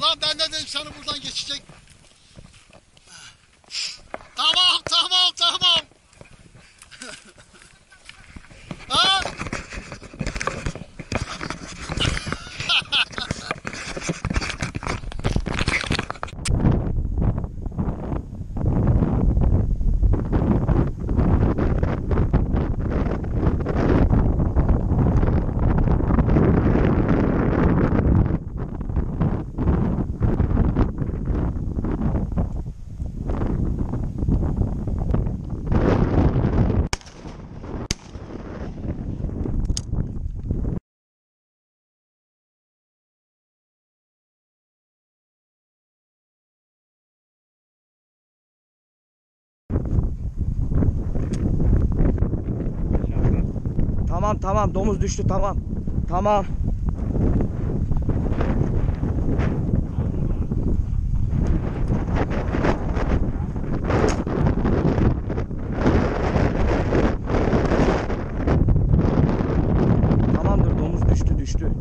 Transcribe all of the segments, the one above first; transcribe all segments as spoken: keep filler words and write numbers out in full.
Tamam ben de dedim seni buradan geçecek. Tamam tamam tamam. Ha? Tamam tamam domuz düştü tamam. Tamam. Tamamdır domuz düştü düştü.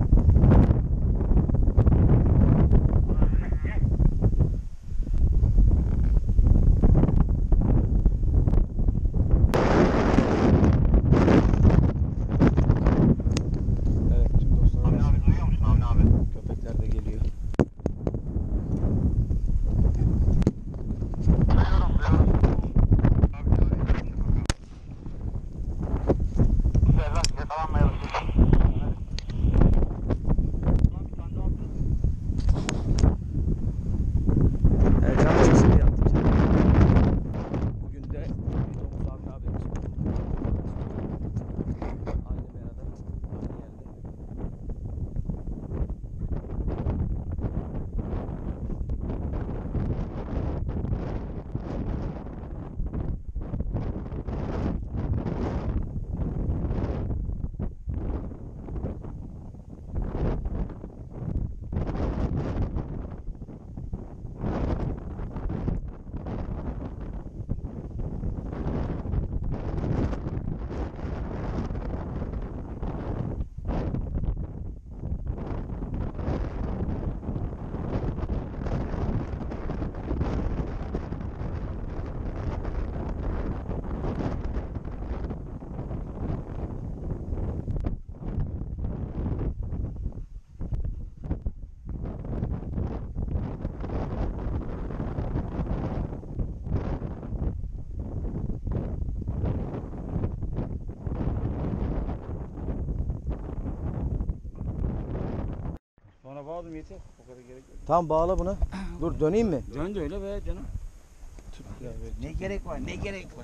Bana bağladım yeter. O kadar gerek yok. Tamam bağla bunu. Dur döneyim mi? Dön de öyle be canım. Tut ya, ne gerek var ne gerek var.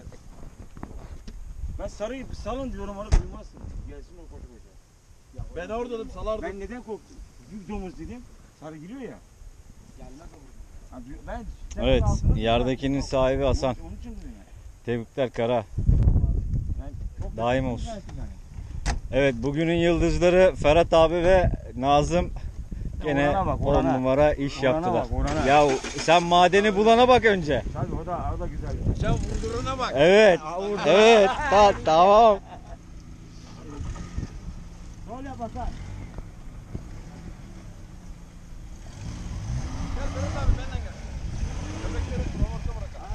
Ben sarıyı salın diyorum onu duymazsın. Gelsin o koşu koşu. Ben orada dedim salardım. Ben neden korktum? Büyük domuz dedim. Sarı giriyor ya. Gelmez Ha, ben Evet, yerdekinin sahibi Hasan. Onun için dedim yani. Tebrikler Kara. Ben çok Daim olsun. yani. Evet, bugünün yıldızları Ferhat abi ve Nazım gene Orana bak, on orana. numara iş Orana yaptılar. bak, orana. Ya sen madeni bulana bak önce. Tabii o da, o da güzel. Sen vurduruna bak. Evet. Evet. Ta tamam. Rol yap Hasan. Gel Ferhat abi benden gel. Köpekleri promotta bırakalım.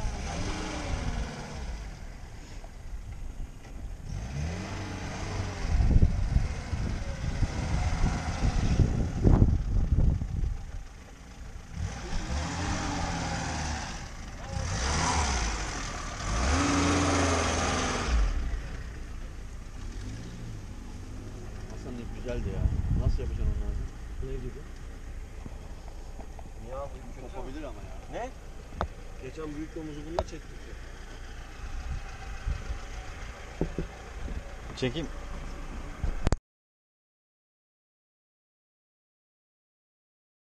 Hasan ip güzeldi ya. Nasıl yapacaksın onu lazım? Ne gibi? Ya bu kötü Kopabilir ama ya. Ne? Geçen büyük domuzu bununla çektik. Çekeyim.